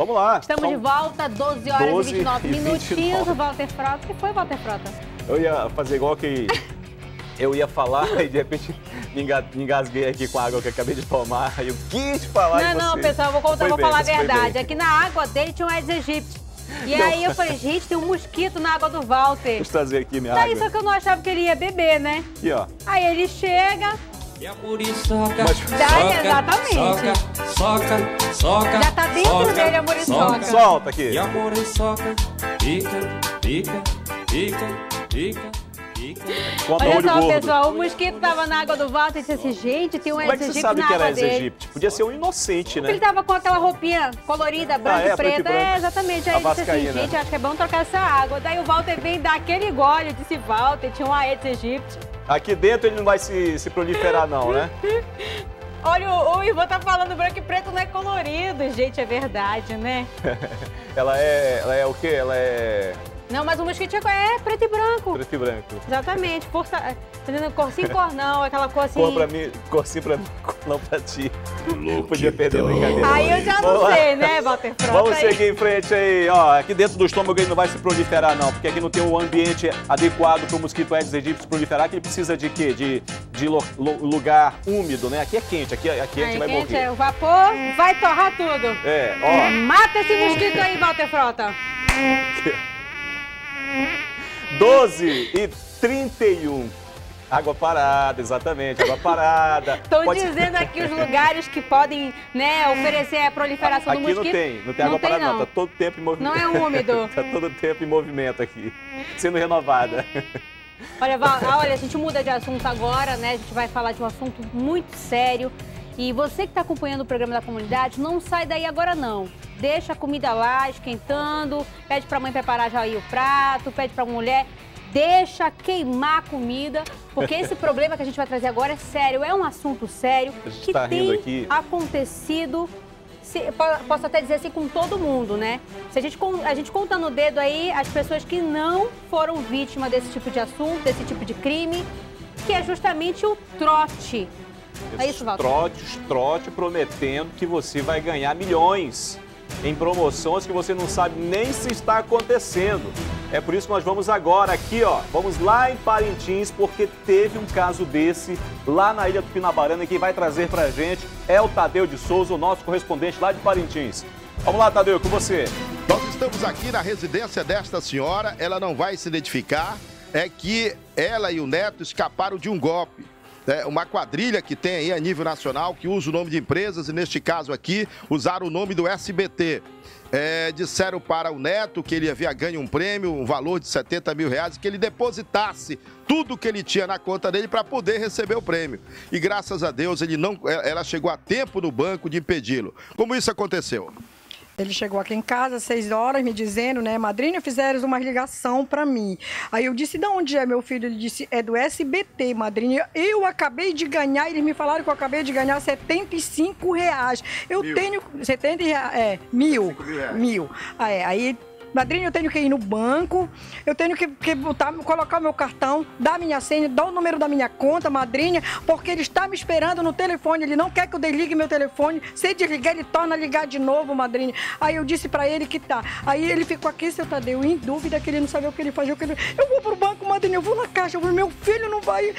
Vamos lá. Estamos de volta, 12 horas e 29 minutinhos. O Walter Frota. O que foi, Walter Frota? Eu ia fazer igual que eu ia falar e de repente me engasguei aqui com a água que eu acabei de tomar. Eu quis falar Não, pessoal, eu vou falar a verdade. Aqui na água dele tinha um Aedes aegypti. E aí eu falei, gente, tem um mosquito na água do Walter. Deixa eu trazer aqui minha Daí água. só que eu não achava que ele ia beber, né? Aqui, ó. Aí ele chega... E a muriçoca, exatamente. Soca. Já tá dentro dele a muriçoca. Solta aqui. E a muriçoca, pica. Conta Olha olho só, gordo. pessoal, o mosquito tava na água do Walter e disse assim, gente, tem um Como é que Aedes você aegypti sabe que na era água Aedes dele. aegypti? Podia ser um inocente, né? Ele tava com aquela roupinha colorida, branca e preto e preta. branco. Exatamente. A Aí ele disse assim, vascaína. gente, acho que é bom trocar essa água. Daí o Walter vem dar aquele gole, eu disse, Walter, tinha um Aedes aegypti. Aqui dentro ele não vai se proliferar não, né? Olha, o Ivan tá falando branco e preto não é colorido. Gente, é verdade, né? Ela é o quê? Ela é Não, mas o mosquito é preto e branco. preto e branco. Exatamente. Cor sim, cor não. Aquela cor assim... Cor pra mim, cor sim pra mim, cor não pra ti. Podia perder a brincadeira. Aí eu já não sei, né, Walter Frota? Vamos seguir em frente aí, ó. Aqui dentro do estômago ele não vai se proliferar, não, porque aqui não tem um ambiente adequado para o mosquito Aedes aegypti proliferar, que ele precisa de quê? De lugar úmido, né? Aqui é quente, aqui a gente vai quente, morrer. o vapor vai torrar tudo. É, ó. Mata esse mosquito aí, Walter Frota. 12h31. Água parada, exatamente, água parada. Estão dizendo aqui os lugares que podem, né, oferecer a proliferação do aqui mosquito. não tem água parada não, tá todo tempo em movimento. Não é úmido. Tá todo tempo em movimento aqui, sendo renovada. Olha, a gente muda de assunto agora, né, a gente vai falar de um assunto muito sério. E você que está acompanhando o programa da comunidade, não sai daí agora não. Deixa a comida lá, esquentando, pede para a mãe preparar já aí o prato, pede para a mulher... Deixa queimar a comida, porque esse problema que a gente vai trazer agora é sério, é um assunto sério que tem acontecido, posso até dizer assim, com todo mundo, né? Se a gente conta no dedo aí as pessoas que não foram vítimas desse tipo de assunto, desse tipo de crime, que é justamente o trote. É isso, Walter? Trote prometendo que você vai ganhar milhões em promoções que você não sabe nem se está acontecendo. É por isso que nós vamos agora aqui, ó, vamos lá em Parintins, porque teve um caso desse lá na Ilha Tupinabarana e quem vai trazer pra gente é o Tadeu de Souza, o nosso correspondente lá de Parintins. Vamos lá, Tadeu, com você. Nós estamos aqui na residência desta senhora, ela não vai se identificar, é que ela e o neto escaparam de um golpe. É uma quadrilha que tem aí a nível nacional, que usa o nome de empresas e neste caso aqui, usaram o nome do SBT. Disseram para o neto que ele havia ganho um prêmio, um valor de 70 mil reais, que ele depositasse tudo que ele tinha na conta dele para poder receber o prêmio. E graças a Deus ela chegou a tempo no banco de impedi-lo. Como isso aconteceu? Ele chegou aqui em casa às 6 horas me dizendo, né, madrinha, fizeram uma ligação para mim. Aí eu disse, de onde é meu filho? Ele disse, é do SBT, madrinha. Eu acabei de ganhar, eles me falaram que eu acabei de ganhar 75 reais. Eu tenho 70 reais, mil. Aí... Madrinha, eu tenho que ir no banco, eu tenho que colocar o meu cartão, dar a minha senha, dar o número da minha conta, madrinha, porque ele está me esperando no telefone, ele não quer que eu desligue meu telefone, se desligar ele torna a ligar de novo, madrinha. Aí eu disse pra ele que tá. Aí ele ficou aqui, seu Tadeu, em dúvida, que ele não sabia o que ele fazia. Eu vou pro banco, madrinha, eu vou na caixa, meu filho não vai,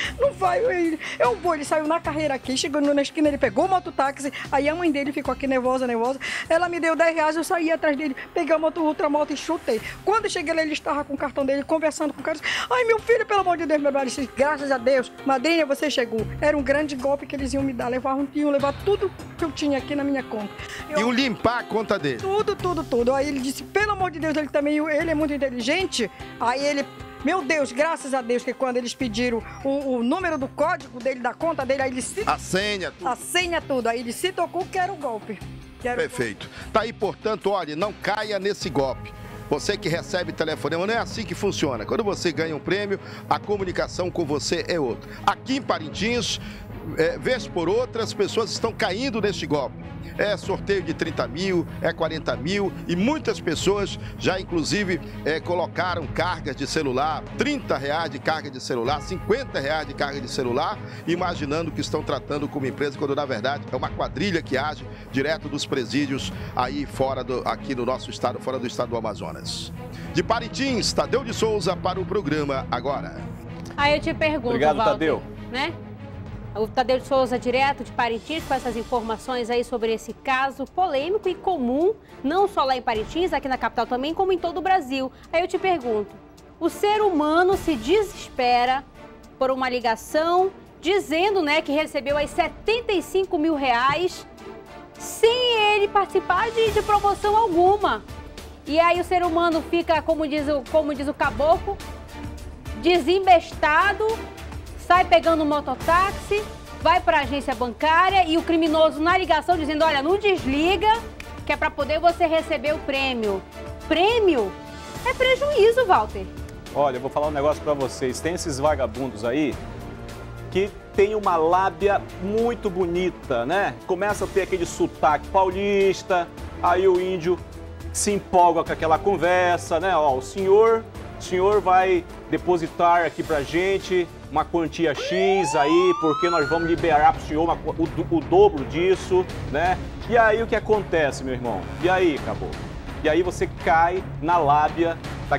eu vou. Ele saiu na carreira aqui, chegou na esquina, ele pegou o mototáxi, aí a mãe dele ficou aqui nervosa, ela me deu 10 reais, eu saí atrás dele, peguei outra moto e chutei. Quando eu cheguei lá, ele estava com o cartão dele, conversando com o cara. Ai, meu filho, pelo amor de Deus, meu pai, disse, graças a Deus, madrinha, você chegou. Era um grande golpe que eles iam me dar. Iam levar tudo que eu tinha aqui na minha conta. Iam limpar a conta dele. Tudo. Aí ele disse, pelo amor de Deus, ele é muito inteligente. Aí ele... Meu Deus, graças a Deus, que quando eles pediram o número do código dele, da conta dele, aí ele se... A senha, tudo. Aí ele se tocou que era o golpe. Perfeito. Tá aí, portanto, olha, não caia nesse golpe. Você que recebe telefonema, não é assim que funciona. Quando você ganha um prêmio, a comunicação com você é outra. Aqui em Parintins, vez por outra, as pessoas estão caindo neste golpe. É sorteio de 30 mil, é 40 mil e muitas pessoas já, inclusive, colocaram cargas de celular, R$30 de carga de celular, R$50 de carga de celular, imaginando que estão tratando como empresa, quando na verdade é uma quadrilha que age direto dos presídios aí aqui no nosso estado, fora do estado do Amazonas. De Parintins, Tadeu de Souza para o programa Agora. Aí eu te pergunto, Obrigado, Walter, Tadeu. né? O Tadeu de Souza, direto de Parintins, com essas informações aí sobre esse caso polêmico e comum, não só lá em Parintins, aqui na capital também, como em todo o Brasil. Aí eu te pergunto, o ser humano se desespera por uma ligação dizendo, né, que recebeu aí R$75 mil sem ele participar de promoção alguma. E aí o ser humano fica, como diz o caboclo, desembestado, sai pegando um mototáxi, vai para a agência bancária e o criminoso na ligação dizendo, olha, não desliga, que é para poder você receber o prêmio. Prêmio é prejuízo, Walter. Olha, eu vou falar um negócio para vocês. Tem esses vagabundos aí que tem uma lábia muito bonita, né? Começa a ter aquele sotaque paulista, aí o índio se empolga com aquela conversa, né? Ó, o senhor vai depositar aqui pra gente uma quantia X aí, porque nós vamos liberar pro senhor o dobro disso, né? E aí o que acontece, meu irmão? E aí, acabou? E aí você cai na lábia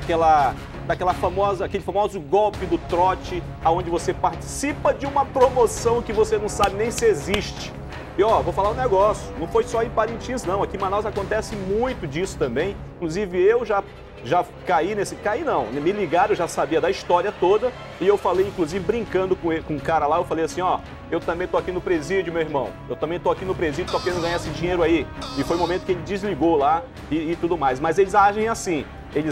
aquele famoso golpe do trote, aonde você participa de uma promoção que você não sabe nem se existe. E ó, vou falar um negócio, não foi só em Parintins não, aqui em Manaus acontece muito disso também. Inclusive eu já caí não, me ligaram, eu já sabia da história toda e eu falei, inclusive, brincando com um cara lá, eu falei assim, ó, eu também tô aqui no presídio, meu irmão, eu também tô aqui no presídio, tô querendo ganhar esse dinheiro aí. E foi o momento que ele desligou lá e tudo mais, mas eles agem assim,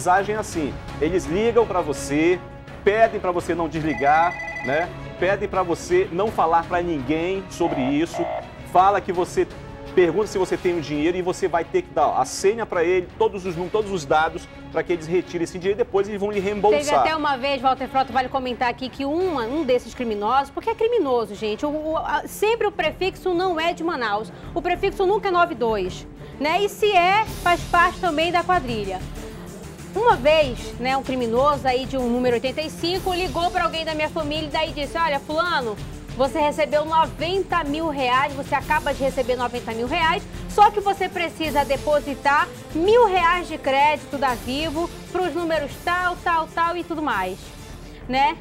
eles ligam pra você, pedem pra você não desligar, né, pedem pra você não falar pra ninguém sobre isso, fala que você pergunta se você tem o dinheiro e você vai ter que dar a senha para ele, todos os dados, para que eles retirem esse dinheiro e depois eles vão lhe reembolsar. Teve até uma vez, Walter Frota, vale comentar aqui, que um desses criminosos, porque é criminoso, gente, sempre o prefixo não é de Manaus, o prefixo nunca é 92, né? E se faz parte também da quadrilha. Uma vez, né, um criminoso aí de um número 85 ligou para alguém da minha família e daí disse, olha, fulano, você recebeu R$90 mil, você acaba de receber R$90 mil, só que você precisa depositar R$1.000 de crédito da Vivo para os números tal e tudo mais, né?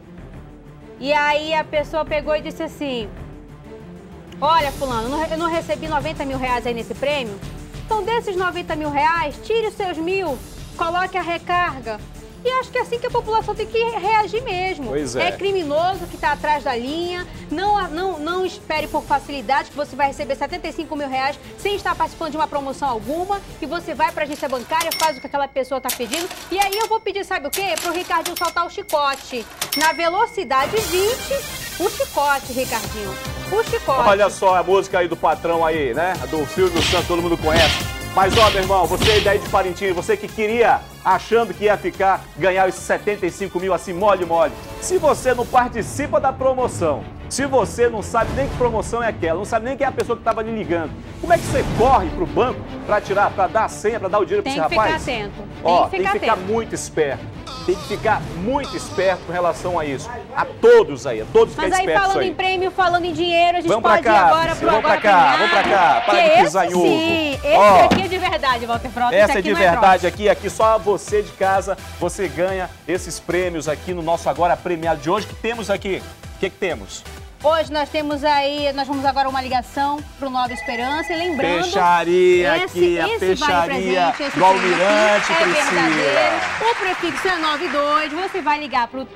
E aí a pessoa pegou e disse assim, olha, fulano, eu não recebi R$90 mil aí nesse prêmio, então desses R$90 mil, tire os seus 1.000, coloque a recarga. E acho que é assim que a população tem que reagir mesmo. Pois é. É criminoso que está atrás da linha, não espere por facilidade que você vai receber R$75 mil sem estar participando de uma promoção alguma, e você vai para a agência bancária, faz o que aquela pessoa está pedindo, e aí eu vou pedir, sabe o quê? Para o Ricardinho soltar o chicote. Na velocidade 20, o chicote, Ricardinho. O chicote. Olha só a música aí do patrão aí, né? Do Silvio Santos, todo mundo conhece. Mas, ó, meu irmão, você daí de Parintins, você que queria, achando que ia ganhar os 75 mil assim, mole. Se você não participa da promoção, se você não sabe nem que promoção é aquela, não sabe nem quem é a pessoa que estava lhe ligando, como é que você corre pro banco para dar a senha, para dar o dinheiro para esse rapaz? Tem que ficar atento. Ó, tem que ficar muito esperto. Tem que ficar muito esperto com relação a isso. A todos aí, a todos Mas que é aí, falando em prêmio, falando em dinheiro, a gente pode ir agora pro Agora Premiado. Vamos pra cá, para de pisar em ovo. Sim, esse aqui é de verdade, Walter Frota. Essa é de verdade aqui só você de casa, você ganha esses prêmios aqui no nosso Agora Premiado de hoje, que temos aqui. O que temos? Hoje nós vamos agora uma ligação pro Nova Esperança e lembrando... Peixaria aqui, a peixaria do Almirante, Priscila. O prefixo é 92, você vai ligar pro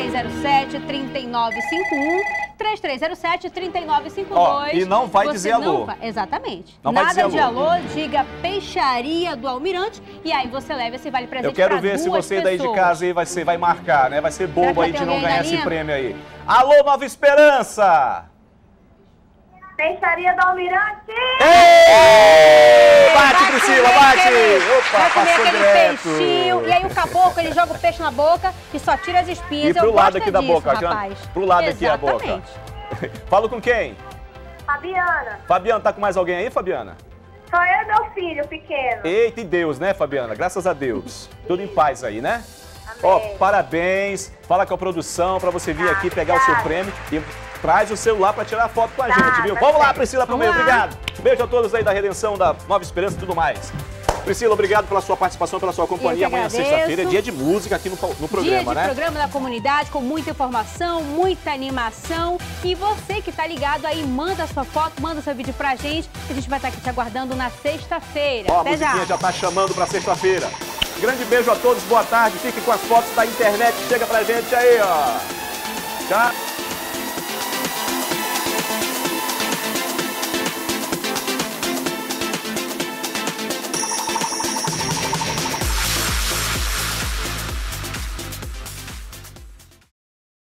3307-3951, 3307-3952. Ó, e não vai dizer alô. Exatamente. Não vai dizer Nada de alô, diga Peixaria do Almirante e aí você leva esse vale presente. Eu quero ver se você daí de casa aí vai marcar, né? Vai ser bobo aí de não ganhar esse prêmio aí. Alô, Nova Esperança! Peixaria do Almirante! Ei! Bate, Priscila, bate! Opa, passou direto! Peixinho, e aí o caboclo, ele joga o peixe na boca e só tira as espinhas. E pro lado aqui da boca, rapaz. pro lado aqui a boca. Falo com quem? Fabiana. Fabiana, tá com mais alguém aí, Fabiana? Sou eu e meu filho pequeno. Eita, e Deus, né, Fabiana? Graças a Deus. Tudo em paz aí, né? Amém. Ó, parabéns. Fala com a produção pra você vir aqui pegar o seu prêmio e traz o celular pra tirar foto com a gente, viu? Vamos lá, Priscila, pro meio. Obrigado. Beijo a todos aí da Redenção, da Nova Esperança e tudo mais. Priscila, obrigado pela sua participação, pela sua companhia. Amanhã, sexta-feira, é dia de música aqui no programa, né? Dia de programa da comunidade, com muita informação, muita animação. E você que tá ligado aí, manda a sua foto, manda o seu vídeo pra gente, que a gente vai estar aqui te aguardando na sexta-feira. Ó, a musiquinha já tá chamando pra sexta-feira. Grande beijo a todos, boa tarde. Fiquem com as fotos da internet. Chega pra gente aí, ó. Tchau.